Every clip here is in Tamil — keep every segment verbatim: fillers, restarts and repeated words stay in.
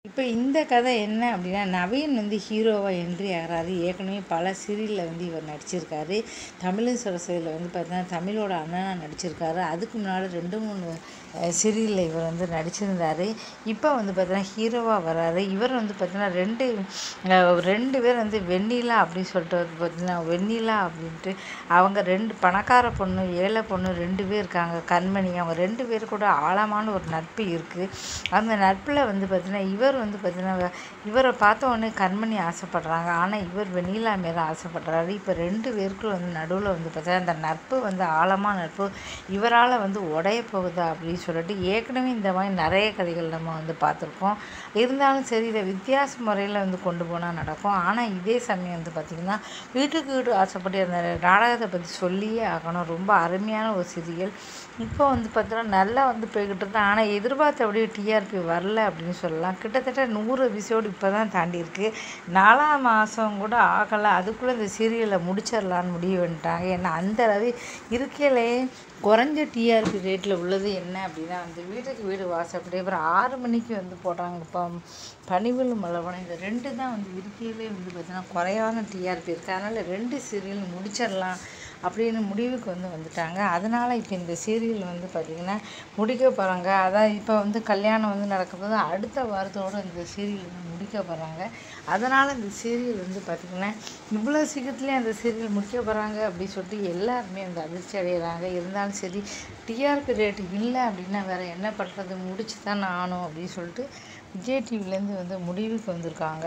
இப்போ இந்த கதை என்ன அப்படின்னா, நவீன் வந்து ஹீரோவா என்ட்ரி ஆகுறாரு. ஏற்கனவே பல சீரியல்ல வந்து இவர் நடிச்சிருக்காரு. தமிழும் சரஸ்வதியில வந்து பார்த்தீங்கன்னா, தமிழோட அண்ணனா நடிச்சிருக்காரு. அதுக்கு முன்னாடி ரெண்டு, மூணு அ சீரியல்ல இவர் வந்து நடிச்சிருந்தாரு. இப்போ வந்து பார்த்தீங்கன்னா, ஹீரோவா வராரு. இவர் வந்து பார்த்தீங்கன்னா, ரெண்டு அ ரெண்டு பேர் வந்து வெண்ணிலா அப்படின்னு சொல்லிட்டு வந்து பார்த்தீங்கன்னா, வெண்ணிலா அப்படின்ட்டு அவங்க ரெண்டு பணக்கார பொண்ணு, ஏழை பொண்ணு ரெண்டு பேர் இருக்காங்க. கண்மணி அவங்க ரெண்டு பேர் கூட ஆழமான ஒரு நட்பு இருக்கு. அந்த நட்பில் வந்து பார்த்தீங்கன்னா, இவர் வந்து பார்த்தீங்கன்னா, இவரை பார்த்த உடனே கண்மணி ஆசைப்படுறாங்க. ஆனால் இவர் வெண்ணிலா மேல ஆசைப்படுறாரு. இப்போ ரெண்டு பேருக்கும் வந்து நடுவில் வந்து பார்த்தீங்கன்னா, அந்த நட்பு வந்து ஆழமான நட்பு இவரால் வந்து உடைய போகுதா அப்படின்னு சொல்லிட்டு ஏற்கனவே இந்த மாதிரி நிறைய கதைகள் நம்ம வந்து பார்த்துருக்கோம். இருந்தாலும் சரி, இதை வித்தியாச முறையில் வந்து கொண்டு போனால் நடக்கும். ஆனால் இதே சமயம் வந்து பார்த்திங்கன்னா, வீட்டுக்கு வீடு ஆசைப்பட்டு அந்த நாடகத்தை பற்றி சொல்லியே ஆகணும். ரொம்ப அருமையான ஒரு சீரியல். இப்போ வந்து பார்த்தீங்கன்னா, நல்லா வந்து போய்கிட்டு இருக்கு. ஆனால் எதிர்பார்த்தபடியே டிஆர்பி வரல அப்படின்னு சொல்லலாம். கிட்டத்தட்ட நூறு எபிசோடு இப்போ தான் தாண்டியிருக்கு. நாலாம் மாதம் கூட ஆகலை. அதுக்குள்ளே இந்த சீரியலை முடிச்சிடலான்னு முடிவு பண்ணிட்டாங்க. ஏன்னா அந்த அளவு இருக்கையிலே குறைஞ்ச டிஆர்பி ரேட்டில் உள்ளது என்ன அப்படின்னா, வந்து வீட்டுக்கு வீடு வாசப்படி அப்புறம் ஆறு மணிக்கு வந்து போடுறாங்க. இப்போ பனிவெல்லும் மலவனம் இந்த ரெண்டு தான் வந்து இருக்கையிலே வந்து பார்த்தீங்கன்னா குறைவான டிஆர்பி இருக்குது. அதனால் ரெண்டு சீரியல் முடிச்சிடலாம் அப்படின்னு முடிவுக்கு வந்து வந்துட்டாங்க. அதனால் இப்போ இந்த சீரியல் வந்து பார்த்திங்கன்னா முடிக்க போகிறாங்க. அதான் இப்போ வந்து கல்யாணம் வந்து நடக்கும்போது அடுத்த வாரத்தோடு இந்த சீரியல் வந்து முடிக்க போகிறாங்க. அதனால் இந்த சீரியல் வந்து பார்த்திங்கன்னா, இவ்வளோ சீக்கிரத்துலேயே அந்த சீரியல் முடிக்க போகிறாங்க அப்படின்னு சொல்லிட்டு எல்லாருமே வந்து அதிர்ச்சி அடைகிறாங்க. இருந்தாலும் சரி, டிஆர்பி ரேட்டு இல்லை அப்படின்னா வேறு என்ன பண்ணுறது, முடிச்சு தான் ஆகணும் அப்படின்னு சொல்லிட்டு விஜய் டிவிலேருந்து வந்து முடிவுக்கு வந்திருக்காங்க.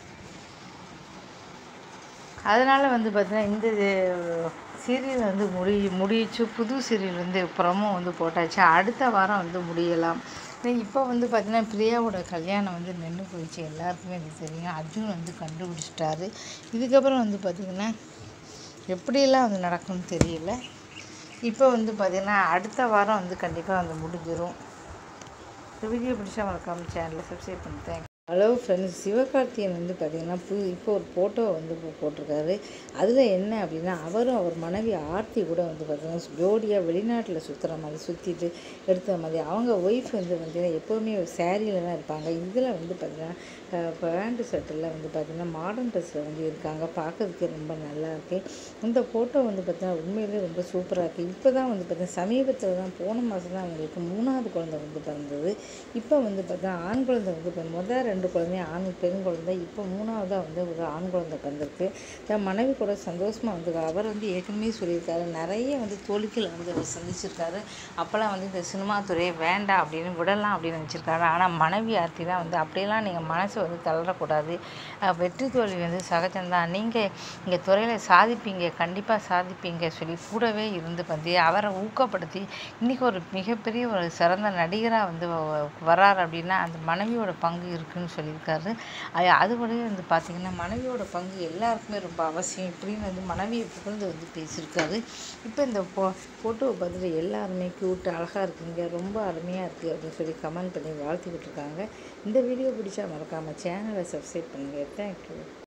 அதனால் வந்து பார்த்திங்கன்னா, இந்த சீரியல் வந்து முடி முடிச்சு புது சீரியல் வந்து ப்ரமோ வந்து போட்டாச்சு. அடுத்த வாரம் வந்து முடியலாம். இப்போ வந்து பார்த்திங்கன்னா, பிரியாவோட கல்யாணம் வந்து நின்று போயிடுச்சு. எல்லாருக்குமே அது தெரியும். அர்ஜுன் வந்து கண்டுபிடிச்சிட்டாரு. இதுக்கப்புறம் வந்து பார்த்திங்கன்னா, எப்படியெல்லாம் வந்து நடக்கும்னு தெரியல. இப்போ வந்து பார்த்திங்கன்னா, அடுத்த வாரம் வந்து கண்டிப்பாக வந்து முடிஞ்சிடும். இந்த வீடியோ பிடிச்சா மறக்காமல் சேனலை சப்ஸ்கிரைப் பண்ணி தேங்க்ஸ். ஹலோ ஃப்ரெண்ட்ஸ், சிவகார்த்திகேயன் வந்து பார்த்திங்கன்னா புது இப்போ ஒரு ஃபோட்டோ வந்து போட்டிருக்காரு. அதில் என்ன அப்படின்னா, அவரும் அவர் மனைவி ஆர்த்தி கூட வந்து பார்த்திங்கன்னா ஜோடியாக வெளிநாட்டில் சுற்றுற மாதிரி சுற்றிட்டு எடுத்த மாதிரி. அவங்க ஒய்ஃப் வந்து பார்த்திங்கன்னா எப்போவுமே சேரீயில் தான் இருப்பாங்க. இதில் வந்து பார்த்திங்கன்னா பேண்ட் ஷர்ட்டில் வந்து பார்த்திங்கன்னா மாடர்ன் ட்ரெஸ்ஸில் வந்து இருக்காங்க. பார்க்கறதுக்கே ரொம்ப நல்லாயிருக்கு. இந்த ஃபோட்டோ வந்து பார்த்திங்கன்னா உண்மையிலே ரொம்ப சூப்பராக இருக்குது. இப்போ தான் வந்து பார்த்திங்கன்னா சமீபத்தில் தான் போன மாதம் தான் அவங்களுக்கு மூணாவது குழந்தை வந்து பிறந்தது. இப்போ வந்து பார்த்தா ஆண் குழந்தை வந்து முதல் ரெண்டு குழந்தையும் ஆண் பெண் குழந்தை, இப்போ மூணாவதாக வந்து ஒரு ஆண் குழந்தை பிறந்திருக்கு. தன் மனைவி கூட சந்தோஷமாக வந்து அவர் வந்து ஏற்கனவே சொல்லியிருக்காரு. நிறைய வந்து தோழிகளை வந்து அவர் சந்திச்சிருக்காரு. அப்போல்லாம் வந்து இந்த சினிமா துறையை வேண்டாம் அப்படின்னு விடலாம் அப்படின்னு நினச்சிருக்காரு. ஆனால் மனைவி ஆர்த்தி தான் வந்து அப்படியெல்லாம் நீங்கள் மனசை வந்து தளரக்கூடாது, வெற்றி தோல்வி வந்து சகஜம்தான், நீங்கள் இங்கே துறையில் சாதிப்பீங்க, கண்டிப்பாக சாதிப்பீங்க சொல்லி கூடவே இருந்து வந்து அவரை ஊக்கப்படுத்தி இன்றைக்கி ஒரு மிகப்பெரிய ஒரு சிறந்த நடிகராக வந்து வரார் அப்படின்னா அந்த மனைவியோட பங்கு இருக்குதுன்னு சொல்லியிருக்காரு. அது அதுபடியே வந்து பார்த்திங்கன்னா, மனைவியோட பங்கு எல்லாருக்குமே ரொம்ப அவசியம் இப்படின்னு வந்து மனைவியை புகழ்ந்து வந்து பேசியிருக்காரு. இப்போ இந்த ஃபோ ஃபோட்டோவை பார்த்துட்டு எல்லாருமே க்யூட், அழகாக இருக்குங்க, ரொம்ப அருமையாக இருக்குது அப்படின்னு சொல்லி கமெண்ட் பண்ணி வாழ்த்துக்கிட்டு இருக்காங்க. இந்த வீடியோ பிடிச்சா மறக்காமல் சேனலை சப்ஸ்கிரைப் பண்ணுங்கள். தேங்க்யூ.